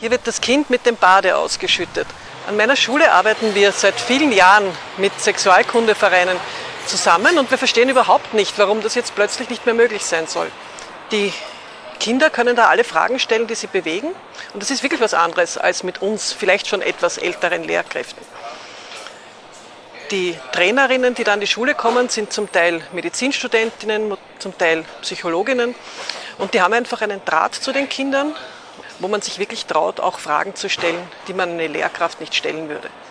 Hier wird das Kind mit dem Bade ausgeschüttet. An meiner Schule arbeiten wir seit vielen Jahren mit Sexualkundevereinen zusammen und wir verstehen überhaupt nicht, warum das jetzt plötzlich nicht mehr möglich sein soll. Die Kinder können da alle Fragen stellen, die sie bewegen, und das ist wirklich was anderes als mit uns vielleicht schon etwas älteren Lehrkräften. Die Trainerinnen, die da an die Schule kommen, sind zum Teil Medizinstudentinnen, zum Teil Psychologinnen, und die haben einfach einen Draht zu den Kindern, wo man sich wirklich traut, auch Fragen zu stellen, die man eine Lehrkraft nicht stellen würde.